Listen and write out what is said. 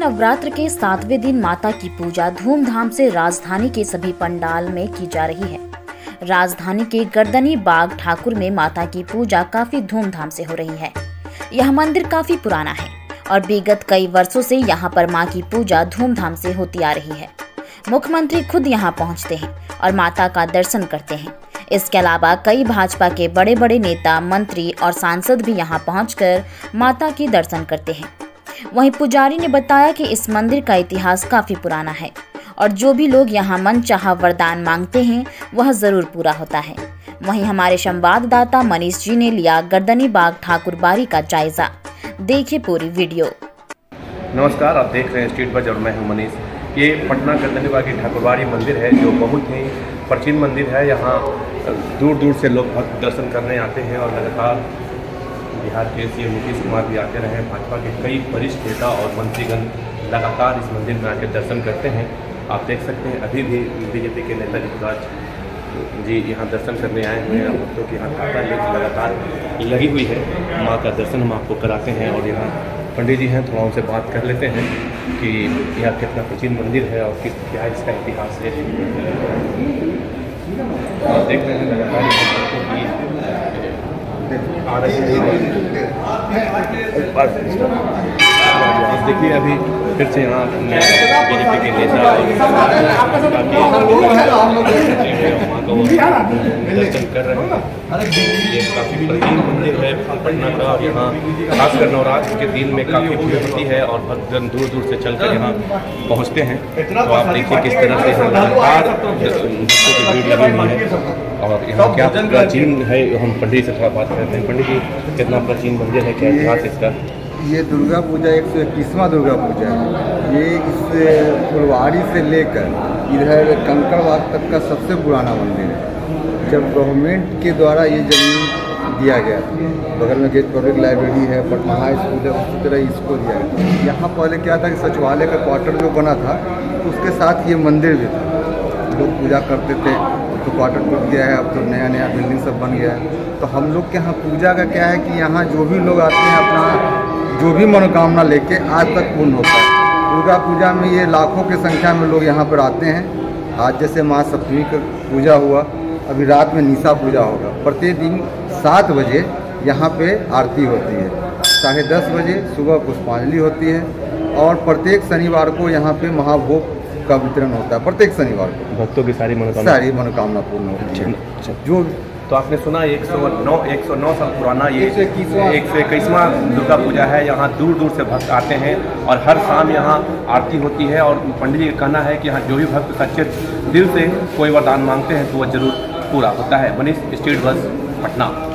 नवरात्र के 7वें दिन माता की पूजा धूमधाम से राजधानी के सभी पंडाल में की जा रही है। राजधानी के गर्दनी बाग ठाकुर में माता की पूजा काफी धूमधाम से हो रही है। यह मंदिर काफी पुराना है और विगत कई वर्षों से यहाँ पर मां की पूजा धूमधाम से होती आ रही है। मुख्यमंत्री खुद यहाँ पहुँचते हैं और माता का दर्शन करते हैं। इसके अलावा कई भाजपा के बड़े बड़े नेता, मंत्री और सांसद भी यहाँ पहुंचकर माता की दर्शन करते हैं। वहीं पुजारी ने बताया कि इस मंदिर का इतिहास काफी पुराना है और जो भी लोग यहाँ मनचाहा वरदान मांगते हैं वह जरूर पूरा होता है। वहीं हमारे संवाददाता मनीष जी ने लिया गर्दनी बाग ठाकुर बाड़ी का जायजा। देखिए पूरी वीडियो। नमस्कार, आप देख रहे हैं स्ट्रीट बज और मैं हूं मनीष। ये पटना गर्दनी बाग की ठाकुर बाड़ी मंदिर है जो बहुत ही प्राचीन मंदिर है। यहाँ दूर दूर से लोग भक्त दर्शन करने आते हैं और लगातार बिहार के सीएम नीतीश कुमार भी आते रहे। भाजपा के कई वरिष्ठ नेता और मंत्रीगण लगातार इस मंदिर में आकर दर्शन करते हैं। आप देख सकते हैं अभी भी बीजेपी के नेता युवराज जी यहाँ दर्शन करने आए हुए हैं। भक्तों की यहाँ तांता लगातार लगी हुई है। माँ का दर्शन हम आपको कराते हैं और यहाँ पंडित जी हैं, थोड़ा उनसे बात कर लेते हैं कि यह कितना प्राचीन मंदिर है और क्या इसका इतिहास है। आप देख रहे हैं लगातार आ रही है। देखिए अभी फिर से यहाँ बीजेपी के नेता दर्शन कर रहे हैं। ये काफ़ी प्राचीन मंदिर है पटना का और यहाँ खासकर नवरात्र के दिन में काफ़ी भीड़ होती है और भक्तजन दूर दूर से चलकर यहाँ पहुँचते हैं। तो आप देखिए किस तरह से लगातार भक्तों की भीड़ लगी हुई है और यहाँ क्या प्राचीन है। हम पंडित से थोड़ा बात करते हैं। पंडित जी, कितना प्राचीन मंदिर है, क्या इतिहास इसका? ये दुर्गा पूजा 121वां दुर्गा पूजा है। ये इस फुलवाड़ी से लेकर इधर कंकड़बाग तक का सबसे पुराना मंदिर है। जब गवर्नमेंट के द्वारा ये ज़मीन दिया गया, बगल में गेट पब्लिक लाइब्रेरी है, पटना हाई स्कूल है, उसी तरह इसको दिया गया। यहाँ पहले क्या था कि सचिवालय का क्वार्टर जो बना था उसके साथ ये मंदिर भी था। लोग पूजा करते थे। तो क्वार्टर टूट गया है, अब तो नया नया बिल्डिंग सब बन गया है। तो हम लोग के यहाँ पूजा का क्या है कि यहाँ जो भी लोग आते हैं अपना जो भी मनोकामना लेके आज तक पूर्ण होता है। दुर्गा पूजा में ये लाखों की संख्या में लोग यहाँ पर आते हैं। आज जैसे महासप्तमी का पूजा हुआ, अभी रात में निशा पूजा होगा। प्रत्येक दिन 7 बजे यहाँ पे आरती होती है, 10:30 बजे सुबह पुष्पांजलि होती है और प्रत्येक शनिवार को यहाँ पे महाभोग का वितरण होता है। प्रत्येक शनिवार को भक्तों की सारी मनोकामना पूर्ण होती है। जो तो आपने सुना 109 साल पुराना ये 121वां दुर्गा पूजा है। यहाँ दूर दूर से भक्त आते हैं और हर शाम यहाँ आरती होती है और पंडित जी का कहना है कि यहाँ जो भी भक्त सच्चे दिल से कोई वरदान मांगते हैं तो वह जरूर पूरा होता है। मनीष, स्ट्रीट बज, पटना।